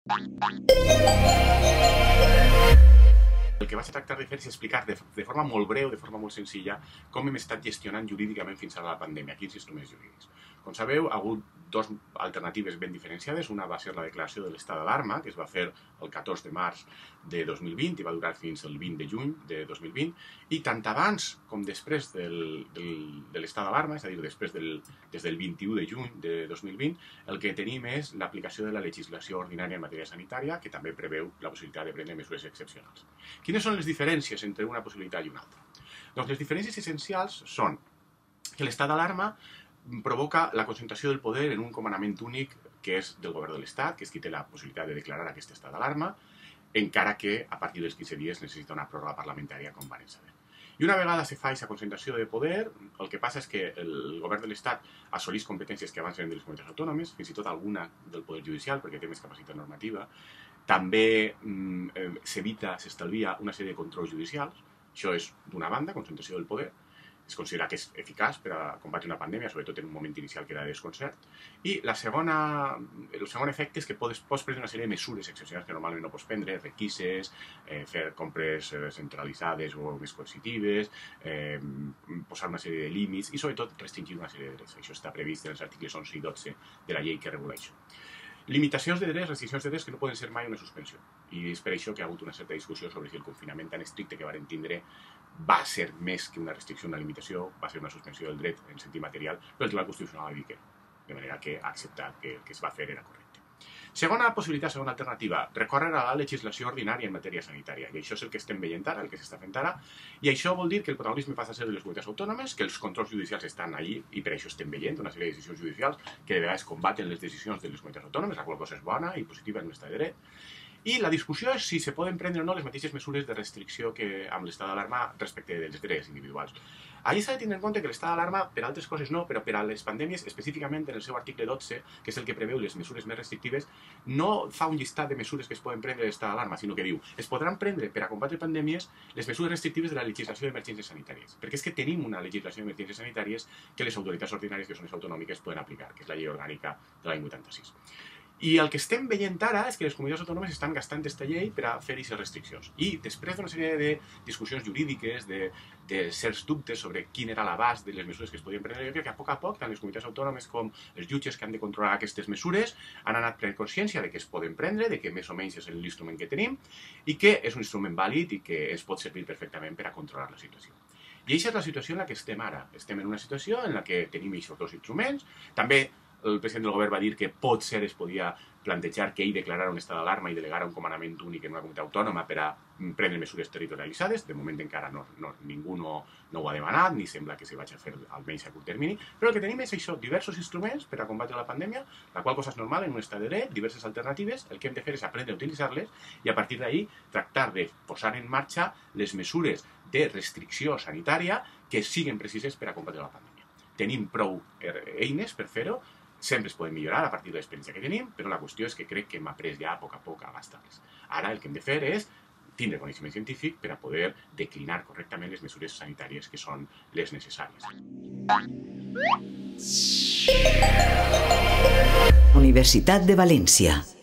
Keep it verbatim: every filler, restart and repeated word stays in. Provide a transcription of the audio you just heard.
El que vaig a tractar de fer és explicar de, de forma molt breu, de forma molt senzilla, com hem estat gestionant jurídicament fins ara la pandèmia, quins instruments jurídics. Com sabeu, hi ha hagut dues alternatives ben diferenciades. Una va ser la declaració de l'estat d'alarma, que es va fer el catorze de març de dos mil vint i va durar fins el vint de juny de dos mil vint, i tant abans com després del, del, de l'estat d'alarma, és a dir, després del, des del vint-i-u de juny de dos mil vint, el que tenim és l'aplicació de la legislació ordinària en matèria sanitària, que també preveu la possibilitat de prendre mesures excepcionals. Quines són les diferències entre una possibilitat i una altra? Doncs les diferències essencials són que l'estat d'alarma provoca la concentració del poder en un comandament únic que és del govern de l'Estat, que és qui té la possibilitat de declarar aquest estat d'alarma, encara que a partir dels quinze dies necessita una pròrroga parlamentària, com van saber. I una vegada se fa aquesta concentració de poder, el que passa és que el govern de l'Estat assoleix competències que abans eren de les comunitats autònomes, fins i tot alguna del Poder Judicial, perquè té més capacitat normativa. També mm, s'evita, s'estalvia una sèrie de controls judicials. Això és, d'una banda, concentració del poder. Es considera que és eficaç per a combatre una pandèmia, sobretot en un moment inicial que era de desconcert. I la segona, el segon efecte és que pots, pots prendre una sèrie de mesures excepcionals que normalment no pots prendre, requises, eh, fer compres centralitzades o més coercitives, eh, posar una sèrie de límits i sobretot restringir una sèrie de drets. Això està previst en els articles onze i dotze de la llei que regula això. Limitacions de drets, restriccions de drets que no poden ser mai una suspensió. I és per això que hi ha hagut una certa discussió sobre si el confinament tan estricte que varen tindre va ser més que una restricció, una limitació, va ser una suspensió del dret en sentit material, però el Tribunal Constitucional va dir que no. De manera que ha acceptat que el que es va fer era correcte. Segona possibilitat, segona alternativa, recórrer a la legislació ordinària en matèria sanitària. I això és el que estem veient ara, el que s'està fent ara. I això vol dir que el protagonisme passa a ser de les comunitats autònomes, que els controls judicials estan allí i per això estem veient una sèrie de decisions judicials que de vegades combaten les decisions de les comunitats autònomes, la qual cosa és bona i positiva en l'estat de dret. I la discussió és si se poden prendre o no les mateixes mesures de restricció que amb l'estat d'alarma respecte dels drets individuals. Allí s'ha de tenir en compte que l'estat d'alarma, per altres coses no, però per a les pandèmies, específicament en el seu article dotze, que és el que preveu les mesures més restrictives, no fa un llistat de mesures que es poden prendre de l'estat d'alarma, sinó que diu es podran prendre per a combatre pandèmies les mesures restrictives de la legislació d'emergències sanitàries. Perquè és que tenim una legislació d'emergències sanitàries que les autoritats ordinàries, que són les autonòmiques, poden aplicar, que és la llei orgànica de l'any vuitanta-sis. I el que estem veient ara és que les comunitats autònomes estan gastant aquesta llei per a fer aquestes restriccions. I després d'una sèrie de discussions jurídiques, de, de certs dubtes sobre quin era l'abast de les mesures que es podien prendre, jo crec que a poc a poc, tant les comunitats autònomes com els jutges que han de controlar aquestes mesures han anat prenent consciència de que es poden prendre, de que més o menys és l'instrument que tenim i que és un instrument vàlid i que es pot servir perfectament per a controlar la situació. I aquesta és la situació en la que estem ara. Estem en una situació en la que tenim aquests dos instruments. També el president del govern va dir que potser es podia plantejar que ell declarara un estat d'alarma i delegara un comandament únic en una comunitat autònoma per a prendre mesures territorialitzades. De moment encara no, no, ningú no, no ho ha demanat, ni sembla que se vagi a fer almenys a curt termini, però el que tenim és això, diversos instruments per a combatre la pandèmia, la qual cosa és normal en un estat de dret, diverses alternatives, el que hem de fer és aprendre a utilitzar-les i a partir d'ahí tractar de posar en marxa les mesures de restricció sanitària que siguin precises per a combatre la pandèmia. Tenim prou eines per fer-ho, sempre es poden millorar a partir de l'experiència que tenim, però la qüestió és que crec que hem après ja a poc a poc a gastar-les. Ara el que hem de fer és tindre coneixement científic per a poder declinar correctament les mesures sanitàries que són les necessàries. Universitat de València.